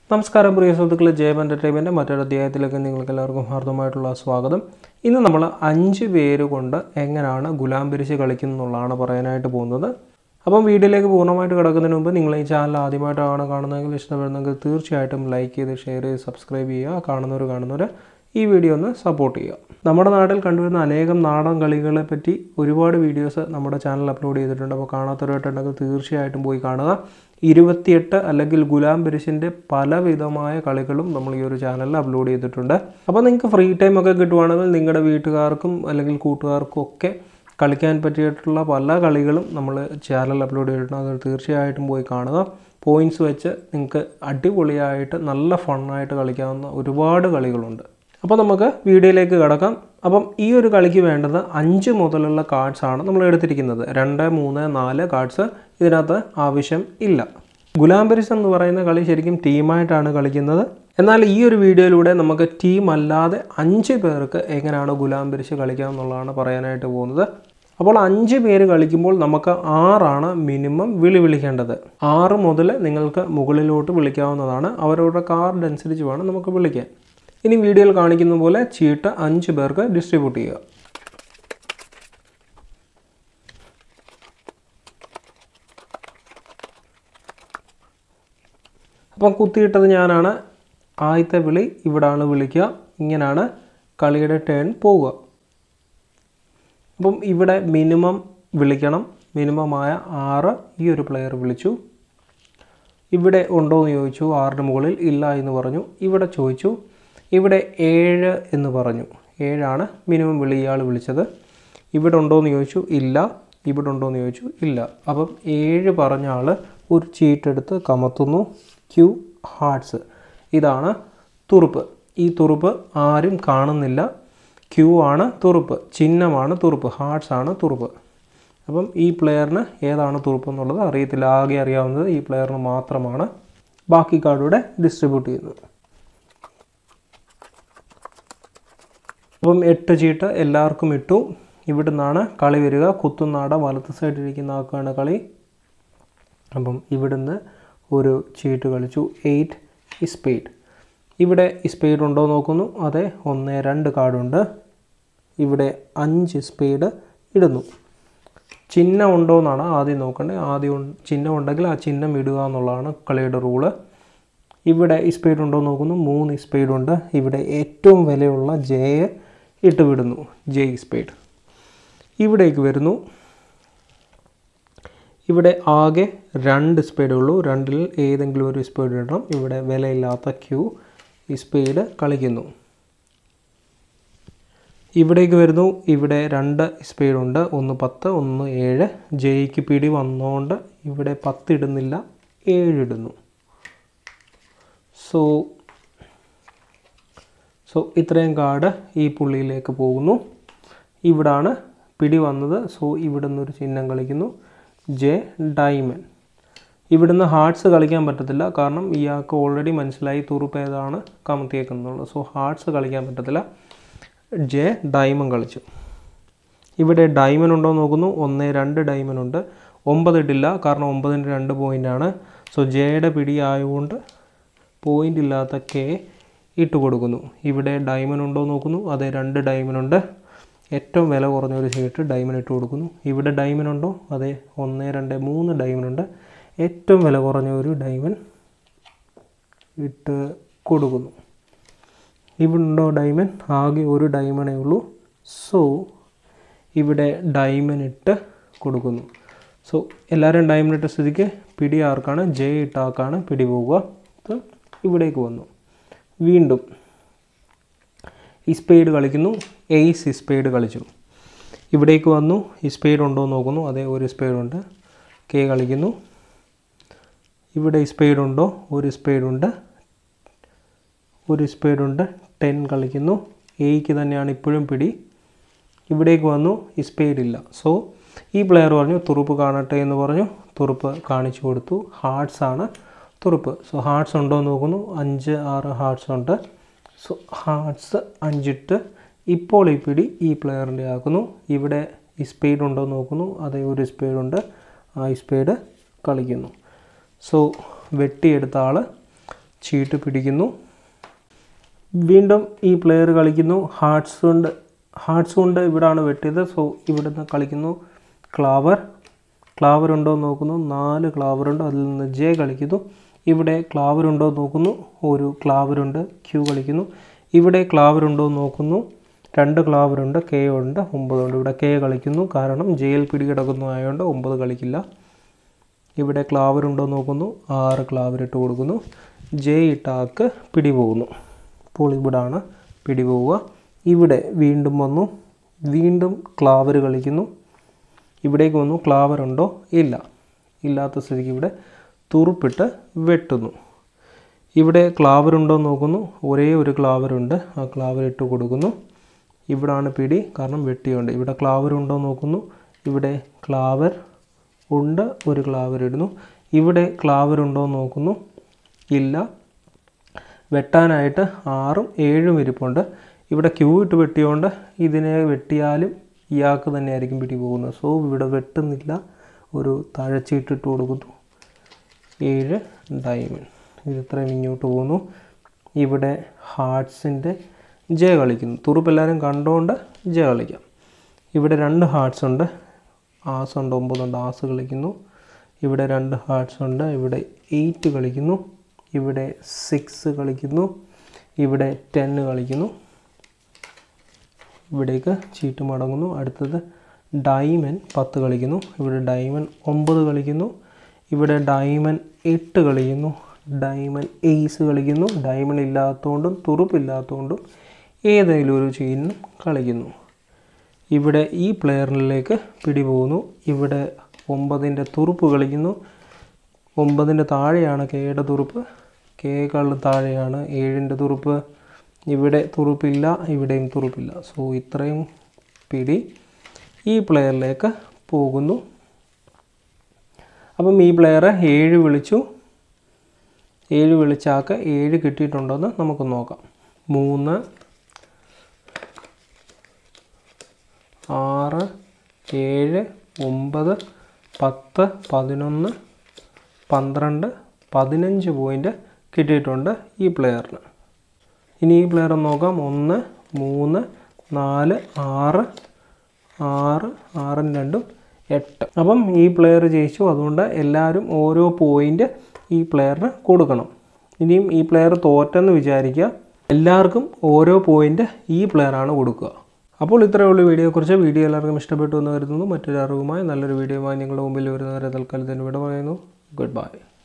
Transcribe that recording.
നമസ്കാരം പ്രിയ സുഹൃത്തുക്കളെ, ജയം എൻ്റർടൈൻമെൻറ്റ് മറ്റൊരു അധ്യായത്തിലേക്ക് നിങ്ങൾക്ക് എല്ലാവർക്കും ഹാർദമായിട്ടുള്ള സ്വാഗതം. ഇന്ന് നമ്മൾ 5 പേര് കൊണ്ട് എങ്ങനെയാണ് ഗുലാം പിരിച്ച് കളിക്കുന്നുള്ളതാണ് പറയാനായിട്ട് പോകുന്നത്. അപ്പം വീഡിയോയിലേക്ക് പൂർണ്ണമായിട്ട് കിടക്കുന്നതിന് മുമ്പ് നിങ്ങൾ ഈ ചാനൽ ആദ്യമായിട്ടാണ് കാണുന്നതെങ്കിൽ ഇഷ്ടപ്പെടുന്നെങ്കിൽ തീർച്ചയായിട്ടും ലൈക്ക് ചെയ്ത് ഷെയർ ചെയ്ത് സബ്സ്ക്രൈബ് ചെയ്യുക. കാണുന്നവർ ഈ വീഡിയോ ഒന്ന് സപ്പോർട്ട് ചെയ്യുക. നമ്മുടെ നാട്ടിൽ കണ്ടുവരുന്ന അനേകം നാടൻ കളികളെ പറ്റി ഒരുപാട് വീഡിയോസ് നമ്മുടെ ചാനൽ അപ്ലോഡ് ചെയ്തിട്ടുണ്ട്. അപ്പോൾ കാണാത്തവരായിട്ടുണ്ടെങ്കിൽ തീർച്ചയായിട്ടും പോയി കാണുക. 28 അല്ലെങ്കിൽ ഗുലാം പിരിച്ചിൻ്റെ പലവിധമായ കളികളും നമ്മൾ ഈ ഒരു ചാനലിൽ അപ്ലോഡ് ചെയ്തിട്ടുണ്ട്. അപ്പോൾ നിങ്ങൾക്ക് ഫ്രീ ടൈം ഒക്കെ കിട്ടുവാണെങ്കിൽ നിങ്ങളുടെ വീട്ടുകാർക്കും അല്ലെങ്കിൽ കൂട്ടുകാർക്കും ഒക്കെ കളിക്കാൻ പറ്റിയിട്ടുള്ള പല കളികളും നമ്മൾ ചാനൽ അപ്ലോഡ് ചെയ്തിട്ടുണ്ട്. അത് തീർച്ചയായിട്ടും പോയി കാണുക. പോയിൻറ്റ്സ് വെച്ച് നിങ്ങൾക്ക് അടിപൊളിയായിട്ട് നല്ല ഫണ്ണായിട്ട് കളിക്കാവുന്ന ഒരുപാട് കളികളുണ്ട്. അപ്പോൾ നമുക്ക് വീഡിയോയിലേക്ക് കിടക്കാം. അപ്പം ഈ ഒരു കളിക്ക് വേണ്ടത് 5 മുതലുള്ള കാർഡ്സാണ് നമ്മൾ എടുത്തിരിക്കുന്നത്. 2, 3, 4 കാർഡ്സ് ഇതിനകത്ത് ആവശ്യം ഇല്ല. ഗുലാം പിരിച്ച് എന്ന് പറയുന്ന കളി ശരിക്കും ടീമായിട്ടാണ് കളിക്കുന്നത്. എന്നാൽ ഈ ഒരു വീഡിയോയിലൂടെ നമുക്ക് ടീം അല്ലാതെ 5 പേർക്ക് എങ്ങനെയാണ് ഗുലാം പിരിച്ച് കളിക്കാം എന്നുള്ളതാണ് പറയാനായിട്ട് പോകുന്നത്. അപ്പോൾ 5 പേര് കളിക്കുമ്പോൾ നമുക്ക് 6 മിനിമം വിളിക്കേണ്ടത്. 6 മുതൽ നിങ്ങൾക്ക് മുകളിലോട്ട് വിളിക്കാവുന്നതാണ്. അവരവരുടെ കാർഡ് അനുസരിച്ച് വേണം നമുക്ക് വിളിക്കാൻ. ഇനി വീഡിയോയിൽ കാണിക്കുന്ന പോലെ ചീട്ട് 5 പേർക്ക് ഡിസ്ട്രിബ്യൂട്ട് ചെയ്യുക. അപ്പം കുത്തിയിട്ടത് ഞാനാണ്. ആദ്യത്തെ വിളി ഇവിടാണ് വിളിക്കുക. ഇങ്ങനെയാണ് കളിയുടെ ടേൺ പോവുക. അപ്പം ഇവിടെ മിനിമം വിളിക്കണം. മിനിമമായ 6 ഈ ഒരു പ്ലെയർ വിളിച്ചു. ഇവിടെ ഉണ്ടോ എന്ന് ചോദിച്ചു. 6ന് മുകളിൽ ഇല്ല എന്ന് പറഞ്ഞു. ഇവിടെ ചോദിച്ചു. ഇവിടെ 7 എന്ന് പറഞ്ഞു. 7 മിനിമം വിളി ഇയാൾ വിളിച്ചത്. ഇവിടെ ഉണ്ടോ എന്ന് ചോദിച്ചു. ഇല്ല. ഇവിടെ ഉണ്ടോ എന്ന് ചോദിച്ചു. ഇല്ല. അപ്പം 7 പറഞ്ഞ ആൾ ഒരു ചീട്ടെടുത്ത് കമത്തുന്നു. Q hertz. ഇതാണ് തുറുപ്പ്. ഈ തുറുപ്പ് ആരും കാണുന്നില്ല. ക്യൂ ആണ് തുറുപ്പ്, ചിഹ്നമാണ് തുറുപ്പ്, ഹാർട്സ് ആണ് തുറുപ്പ്. അപ്പം ഈ പ്ലെയറിന് ഏതാണ് തുറുപ്പ് എന്നുള്ളത് അറിയത്തില്ല. ആകെ അറിയാവുന്നത് ഈ പ്ലെയറിന് മാത്രമാണ്. ബാക്കി കാർഡൂടെ ഡിസ്ട്രിബ്യൂട്ട് ചെയ്യുന്നത്. അപ്പം 8 ചീട്ട് എല്ലാവർക്കും ഇട്ടു. ഇവിടെ നിന്നാണ് കളി വരിക. കുത്തുനാട വലത്ത് സൈഡിലിരിക്കുന്ന ആൾക്കാണ് കളി. അപ്പം ഇവിടുന്ന് ഒരു ചീട്ട് കളിച്ചു. 8 സ്പേഡ്. ഇവിടെ സ്പേഡ് ഉണ്ടോ നോക്കുന്നു. അതെ, 1, 2 കാർഡുണ്ട്. ഇവിടെ 5 സ്പേഡ് ഇടുന്നു. ചിഹ്നം ഉണ്ടോ എന്നാണ് ആദ്യം നോക്കേണ്ടത്. ആദ്യം ചിഹ്നം ഉണ്ടെങ്കിൽ ആ ചിഹ്നം ഇടുക എന്നുള്ളതാണ് കളിയുടെ റൂള്. ഇവിടെ സ്പേഡ് ഉണ്ടോ നോക്കുന്നു. 3 സ്പേഡുണ്ട്. ഇവിടെ ഏറ്റവും വിലയുള്ള ജെ ഇട്ട് വിടുന്നു. J spade. ഇവിടേക്ക് വരുന്നു. ഇവിടെ ആകെ 2 സ്പേഡേ ഉള്ളൂ. 2-ൽ ഏതെങ്കിലും ഒരു സ്പേഡ് ഇടണം. ഇവിടെ വിലയില്ലാത്ത ക്യൂ ഈ സ്പേഡ് കളിക്കുന്നു. ഇവിടേക്ക് വരുന്നു. ഇവിടെ 2 സ്പേഡുണ്ട്. 1 10, 1 7. ജെയ്ക്ക് പിടി വന്നുകൊണ്ട് ഇവിടെ 10 ഇടുന്നില്ല, 7 ഇടുന്നു. സോ ഇത്രയും കാർഡ് ഈ പുള്ളിയിലേക്ക് പോകുന്നു. ഇവിടാണ് പിടി വന്നത്. സോ ഇവിടെ നിന്നൊരു ചിഹ്നം കളിക്കുന്നു. J diamond. ഇവിടുന്ന് ഹാർട്സ് കളിക്കാൻ പറ്റത്തില്ല. കാരണം ഇയാൾക്ക് ഓൾറെഡി മനസ്സിലായി തുറുപ്പ് ഏതാണ് കമത്തിയേക്കുന്നുള്ളത്. സോ ഹാർട്സ് കളിക്കാൻ പറ്റത്തില്ല. ജെ ഡയമണ്ട് കളിച്ചു. ഇവിടെ ഡയമണ്ട് ഉണ്ടോ നോക്കുന്നു. 1, 2 ഡയമണ്ട് ഉണ്ട്. 9 ഇട്ടില്ല. കാരണം 9-ന് 2 പോയിൻ്റാണ്. സോ ജെയുടെ പിടി ആയതുകൊണ്ട് പോയിൻ്റ് ഇല്ലാത്ത കെ ഇട്ട് കൊടുക്കുന്നു. ഇവിടെ ഡയമണ്ട് ഉണ്ടോ നോക്കുന്നു. അതെ, 2 ഡയമണ്ട് ഉണ്ട്. ഏറ്റവും വില കുറഞ്ഞൊരു ചീട്ട് ഡയമണ്ട് ഇട്ട് കൊടുക്കുന്നു. ഇവിടെ ഡയമണ്ട് ഉണ്ടോ. അതെ, 1, 2, 3 ഡയമണ്ട് ഉണ്ട്. ഏറ്റവും വില കുറഞ്ഞ ഒരു ഡയമണ്ട് ഇട്ട് കൊടുക്കുന്നു. ഇവിടെ ഉണ്ടോ ഡയമണ്ട്. ആകെ ഒരു ഡയമണ്ടേ ഉള്ളൂ. സോ ഇവിടെ ഡയമണ്ട് ഇട്ട് കൊടുക്കുന്നു. സോ എല്ലാവരും ഡയമണ്ട് ഇട്ട സ്ഥിതിക്ക് പിടി ആർക്കാണ്. ജെ ഇട്ട ആർക്കാണ് പിടി പോവുക. ഇവിടേക്ക് വന്നു. വീണ്ടും ഈ സ്പേഡ് കളിക്കുന്നു. 8 സ്പേഡ് കളിച്ചു. ഇവിടേക്ക് വന്നു. ഈ സ്പേഡ് ഉണ്ടോ നോക്കുന്നു. അതെ, ഒരു സ്പേഡുണ്ട്. കെ കളിക്കുന്നു. ഇവിടെ സ്പേഡ് ഉണ്ടോ. ഒരു സ്പേഡുണ്ട്. 10 കളിക്കുന്നു. എയ്ക്ക് തന്നെയാണ് ഇപ്പോഴും പിടി. ഇവിടേക്ക് വന്നു. ഈ സ്പേഡ് ഇല്ല. സോ ഈ പ്ലെയർ പറഞ്ഞു തുറുപ്പ് കാണട്ടെ എന്ന് പറഞ്ഞു. തുറുപ്പ് കാണിച്ചു കൊടുത്തു. ഹാർട്സ് ആണ് തുറുപ്പ്. സോ ഹാർട്സ് ഉണ്ടോ നോക്കുന്നു. 5, 6 ഹാർട്സ് ഉണ്ട്. സോ ഹാർട്സ് 5 ഇട്ട് ഇപ്പോൾ ഈ പിടി ഈ പ്ലെയറിൻ്റെ ആക്കുന്നു. ഇവിടെ ഈ സ്പേഡ് ഉണ്ടോ നോക്കുന്നു. അതേ, ഒരു സ്പേഡുണ്ട്. ആ സ്പേഡ് കളിക്കുന്നു. സോ വെട്ടിയെടുത്ത ആൾ ചീട്ട് പിടിക്കുന്നു. വീണ്ടും ഈ പ്ലെയർ കളിക്കുന്നു. ഹാർട്സ് കൊണ്ട് ഇവിടാണ് വെട്ടിയത്. സോ ഇവിടുന്ന് കളിക്കുന്നു ക്ലാവർ ഉണ്ടോ എന്ന് നോക്കുന്നു. 4 ക്ലാവറുണ്ട്. അതിൽ നിന്ന് ജെ കളിക്കുന്നു. ഇവിടെ ക്ലാവർ ഉണ്ടോ എന്ന് നോക്കുന്നു. ഒരു ക്ലാവറുണ്ട്. ക്യൂ കളിക്കുന്നു. ഇവിടെ ക്ലാവർ ഉണ്ടോ എന്ന് നോക്കുന്നു. 2 ക്ലാവറുണ്ട്. കെ ഉണ്ട്. 9 ഉണ്ട്. ഇവിടെ കെ കളിക്കുന്നു. കാരണം ജെയിൽ പിടികിടക്കുന്നതായതുകൊണ്ട് 9 കളിക്കില്ല. ഇവിടെ ക്ലാവർ ഉണ്ടോ എന്ന് നോക്കുന്നു. 6 ക്ലാവർ ഇട്ട് കൊടുക്കുന്നു. ജെ ഇട്ടാക്ക് പിടി പോകുന്നു. അപ്പോൾ ഇവിടാണ് പിടി പോവുക. ഇവിടെ വീണ്ടും വന്നു. വീണ്ടും ക്ലാവർ കളിക്കുന്നു. ഇവിടേക്ക് വന്നു. ക്ലാവർ ഉണ്ടോ? ഇല്ല. ഇല്ലാത്ത സ്ഥിതിക്ക് ഇവിടെ തുറുപ്പിട്ട് വെട്ടുന്നു. ഇവിടെ ക്ലാവർ ഉണ്ടോ എന്ന് നോക്കുന്നു. ഒരേ ഒരു ക്ലാവറുണ്ട്. ആ ക്ലാവർ ഇട്ട് കൊടുക്കുന്നു. ഇവിടാണ് പിടി, കാരണം വെട്ടിയുണ്ട്. ഇവിടെ ക്ലാവർ ഉണ്ടോ എന്ന് നോക്കുന്നു. ഇവിടെ ക്ലാവർ ഉണ്ട്. ഒരു ക്ലാവർ ഇടുന്നു. ഇവിടെ ക്ലാവർ ഉണ്ടോ എന്ന് നോക്കുന്നു. ഇല്ല. വെട്ടാനായിട്ട് 6ഉം 7ഉം ഇരിപ്പുണ്ട്. ഇവിടെ ക്യൂ ഇട്ട് വെട്ടിയോണ്ട് ഇതിനെ വെട്ടിയാലും ഇയാൾക്ക് തന്നെയായിരിക്കും പിടി പോകുന്നത്. സോ ഇവിടെ വെട്ടുന്നില്ല. ഒരു തഴച്ചിട്ടിട്ട് കൊടുക്കുന്നു. 7 ഡയമണ്ട്. ഇത് ഇത്രയും ഇങ്ങോട്ട് പോകുന്നു. ഇവിടെ ഹാർട്സിൻ്റെ ജെ കളിക്കുന്നു. തുറുപ്പ് എല്ലാവരും കണ്ടുകൊണ്ട് ജെ കളിക്കാം. ഇവിടെ 2 ഹാർട്സ് ഉണ്ട്. ആസ് ഉണ്ട്. 9 ഉണ്ട്. ആസ് കളിക്കുന്നു. ഇവിടെ 2 ഹാർട്സ് ഉണ്ട്. ഇവിടെ 8 കളിക്കുന്നു. ഇവിടെ 6 കളിക്കുന്നു. ഇവിടെ 10 കളിക്കുന്നു. ഇവിടേക്ക് ചീട്ട് മടങ്ങുന്നു. അടുത്തത് ഡയമണ്ട് 10 കളിക്കുന്നു. ഇവിടെ ഡയമണ്ട് 9 കളിക്കുന്നു. ഇവിടെ ഡയമണ്ട് 8 കളിക്കുന്നു. ഡയമണ്ട് എയ്സ് കളിക്കുന്നു. ഡയമണ്ട് ഇല്ലാത്തതുകൊണ്ടും തുറുപ്പില്ലാത്തതുകൊണ്ടും ഏതെങ്കിലും ഒരു ചെയിനും കളിക്കുന്നു. ഇവിടെ ഈ പ്ലെയറിലേക്ക് പിടി പോകുന്നു. ഇവിടെ 9ൻ്റെ തുറുപ്പ് കളിക്കുന്നു. 9ൻ്റെ താഴെയാണ് കെയുടെ തുറുപ്പ്. കെയേക്കാളും താഴെയാണ് 7ൻ്റെ തുറുപ്പ്. ഇവിടെ തുറുപ്പില്ല. ഇവിടെയും തുറുപ്പില്ല. സോ ഇത്രയും പിടി ഈ പ്ലെയറിലേക്ക് പോകുന്നു. അപ്പം ഈ പ്ലെയർ 7 വിളിച്ചു. 7 വിളിച്ചാക്ക് 7 കിട്ടിയിട്ടുണ്ടോയെന്ന് നമുക്ക് നോക്കാം. 3, 6, 7, 9, 10, 11, 12, 15 പോയിൻ്റ് കിട്ടിയിട്ടുണ്ട് ഈ പ്ലെയറിന്. ഇനി ഈ പ്ലെയർ നോക്കാം. 1, 3, 4, 6, 6, 2, 8. അപ്പം ഈ പ്ലെയർ ജയിച്ചു. അതുകൊണ്ട് എല്ലാവരും ഓരോ പോയിൻ്റ് ഈ പ്ലെയറിന് കൊടുക്കണം. ഇനിയും ഈ പ്ലെയർ തോറ്റെന്ന് വിചാരിക്കുക. എല്ലാവർക്കും ഓരോ പോയിൻ്റ് ഈ പ്ലെയറാണ് കൊടുക്കുക. അപ്പോൾ ഇത്രയേ ഉള്ളൂ വീഡിയോയെക്കുറിച്ച്. വീഡിയോ എല്ലാവർക്കും ഇഷ്ടപ്പെട്ടു എന്ന് കരുതുന്നു. മറ്റൊരു അറിവുമായി നല്ലൊരു വീഡിയോയുമായി നിങ്ങളുടെ മുമ്പിൽ വരുന്നവരെ തൽക്കാലം തന്നെ ഇവിടെ പറയുന്നു. Good by.